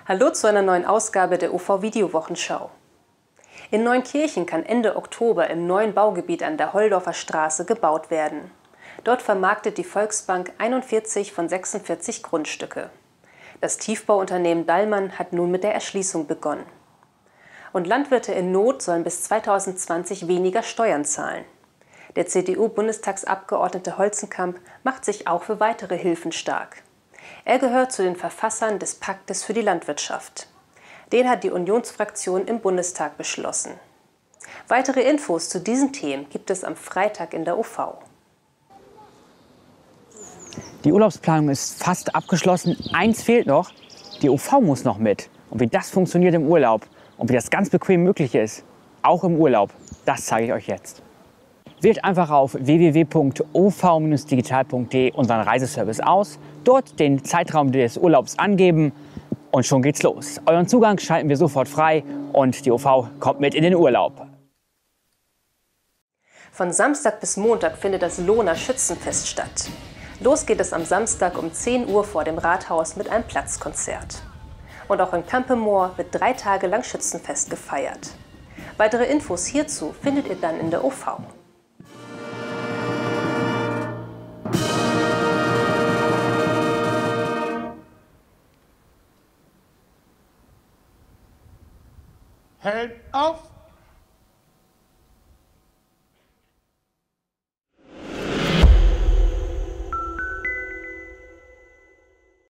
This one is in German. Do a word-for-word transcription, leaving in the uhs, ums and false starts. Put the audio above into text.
Hallo zu einer neuen Ausgabe der U V-Video-Wochenschau. In Neunkirchen kann Ende Oktober im neuen Baugebiet an der Holdorfer Straße gebaut werden. Dort vermarktet die Volksbank einundvierzig von sechsundvierzig Grundstücke. Das Tiefbauunternehmen Dallmann hat nun mit der Erschließung begonnen. Und Landwirte in Not sollen bis zweitausendzwanzig weniger Steuern zahlen. Der C D U-Bundestagsabgeordnete Holzenkamp macht sich auch für weitere Hilfen stark. Er gehört zu den Verfassern des Paktes für die Landwirtschaft. Den hat die Unionsfraktion im Bundestag beschlossen. Weitere Infos zu diesen Themen gibt es am Freitag in der U V. Die Urlaubsplanung ist fast abgeschlossen. Eins fehlt noch, die U V muss noch mit. Und wie das funktioniert im Urlaub und wie das ganz bequem möglich ist, auch im Urlaub, das zeige ich euch jetzt. Wählt einfach auf w w w punkt o v Bindestrich digital punkt de unseren Reiseservice aus, dort den Zeitraum des Urlaubs angeben und schon geht's los. Euren Zugang schalten wir sofort frei und die U V kommt mit in den Urlaub. Von Samstag bis Montag findet das Lohner Schützenfest statt. Los geht es am Samstag um zehn Uhr vor dem Rathaus mit einem Platzkonzert. Und auch in Campemoor wird drei Tage lang Schützenfest gefeiert. Weitere Infos hierzu findet ihr dann in der U V. Helm auf!